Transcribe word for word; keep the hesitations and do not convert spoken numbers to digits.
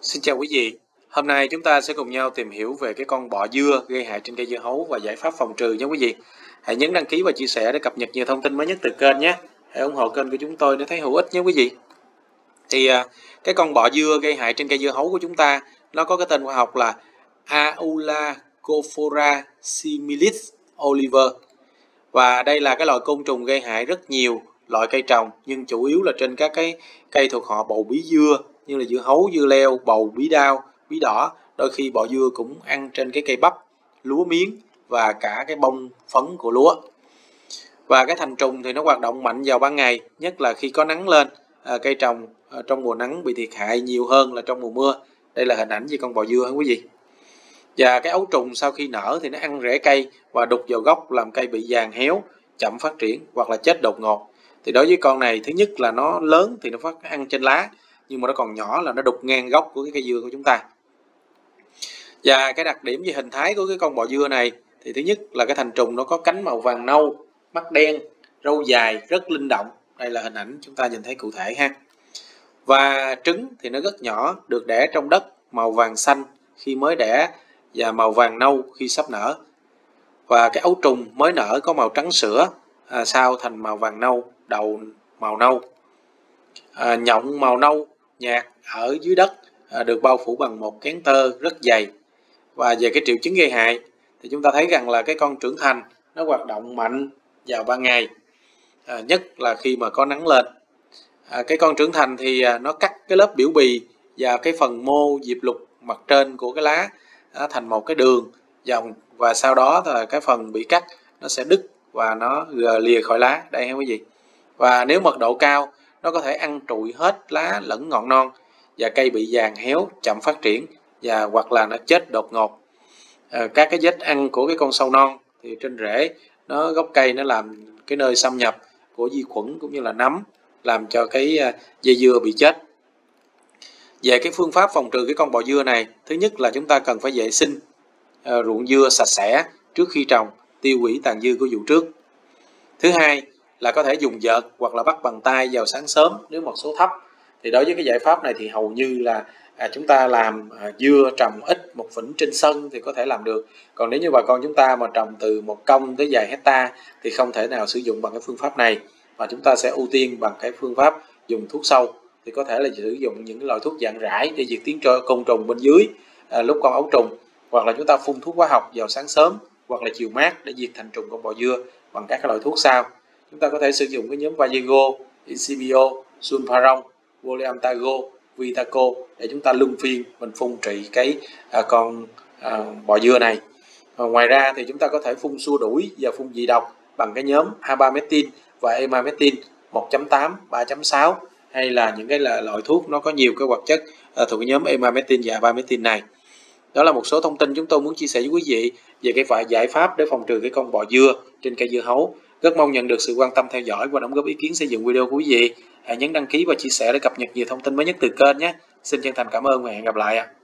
Xin chào quý vị. Hôm nay chúng ta sẽ cùng nhau tìm hiểu về cái con bọ dưa gây hại trên cây dưa hấu và giải pháp phòng trừ nhé quý vị. Hãy nhấn đăng ký và chia sẻ để cập nhật nhiều thông tin mới nhất từ kênh nhé. Hãy ủng hộ kênh của chúng tôi nếu thấy hữu ích nhé quý vị. Thì à, cái con bọ dưa gây hại trên cây dưa hấu của chúng ta nó có cái tên khoa học là Aulacophora similis oliver. Và đây là cái loài côn trùng gây hại rất nhiều loại cây trồng, nhưng chủ yếu là trên các cái cây thuộc họ bầu bí dưa như là dưa hấu, dưa leo, bầu, bí đao, bí đỏ. Đôi khi bọ dưa cũng ăn trên cái cây bắp, lúa miếng và cả cái bông phấn của lúa. Và cái thành trùng thì nó hoạt động mạnh vào ban ngày, nhất là khi có nắng lên. À, cây trồng à, trong mùa nắng bị thiệt hại nhiều hơn là trong mùa mưa. Đây là hình ảnh về con bọ dưa hả quý vị. Và cái ấu trùng sau khi nở thì nó ăn rễ cây và đục vào gốc, làm cây bị vàng héo, chậm phát triển hoặc là chết đột ngột. Thì đối với con này, thứ nhất là nó lớn thì nó phát ăn trên lá, nhưng mà nó còn nhỏ là nó đục ngang gốc của cái cây dưa của chúng ta. Và cái đặc điểm về hình thái của cái con bọ dưa này thì thứ nhất là cái thành trùng nó có cánh màu vàng nâu, mắt đen, râu dài, rất linh động. Đây là hình ảnh chúng ta nhìn thấy cụ thể ha. Và trứng thì nó rất nhỏ, được đẻ trong đất, màu vàng xanh khi mới đẻ và màu vàng nâu khi sắp nở. Và cái ấu trùng mới nở có màu trắng sữa, à, sau thành màu vàng nâu, đầu màu nâu. À, nhộng màu nâu nhạt ở dưới đất, à, được bao phủ bằng một kén tơ rất dày. Và về cái triệu chứng gây hại thì chúng ta thấy rằng là cái con trưởng thành nó hoạt động mạnh vào ban ngày, à, nhất là khi mà có nắng lên. À, cái con trưởng thành thì à, nó cắt cái lớp biểu bì và cái phần mô diệp lục mặt trên của cái lá à, thành một cái đường vòng, và sau đó là cái phần bị cắt nó sẽ đứt và nó lìa khỏi lá đây ha quý vị. Và nếu mật độ cao, nó có thể ăn trụi hết lá lẫn ngọn non và cây bị vàng héo, chậm phát triển và hoặc là nó chết đột ngột. À, các cái vết ăn của cái con sâu non thì trên rễ nó gốc cây nó làm cái nơi xâm nhập của vi khuẩn cũng như là nấm, làm cho cái dây dưa bị chết. Về cái phương pháp phòng trừ cái con bọ dưa này, thứ nhất là chúng ta cần phải vệ sinh uh, ruộng dưa sạch sẽ trước khi trồng, tiêu hủy tàn dư của vụ trước. Thứ hai là có thể dùng vợt hoặc là bắt bằng tay vào sáng sớm nếu mật số thấp. Thì đối với cái giải pháp này thì hầu như là à, chúng ta làm à, dưa trồng ít một phỉnh trên sân thì có thể làm được. Còn nếu như bà con chúng ta mà trồng từ một công tới vài hecta thì không thể nào sử dụng bằng cái phương pháp này, mà chúng ta sẽ ưu tiên bằng cái phương pháp dùng thuốc sâu. Thì có thể là sử dụng những loại thuốc dạng rải để diệt tiếng côn trùng bên dưới à, lúc con ấu trùng, hoặc là chúng ta phun thuốc hóa học vào sáng sớm hoặc là chiều mát để diệt thành trùng con bọ dưa bằng các loại thuốc sau. Chúng ta có thể sử dụng cái nhóm Vagigo, Incibio, Sulfaron, Voliamtago, Vitaco để chúng ta luân phiên mình phun trị cái à, con à, bọ dưa này. À, ngoài ra thì chúng ta có thể phun xua đuổi và phun dị độc bằng cái nhóm Abametin và Emamectin một chấm tám, ba chấm sáu, hay là những cái là loại thuốc nó có nhiều cái hoạt chất à, thuộc cái nhóm Emamectin và Abametin này. Đó là một số thông tin chúng tôi muốn chia sẻ với quý vị về cái phải giải pháp để phòng trừ cái con bọ dưa trên cây dưa hấu. Rất mong nhận được sự quan tâm theo dõi và đóng góp ý kiến xây dựng video của quý vị. Hãy nhấn đăng ký và chia sẻ để cập nhật nhiều thông tin mới nhất từ kênh nhé. Xin chân thành cảm ơn và hẹn gặp lại ạ.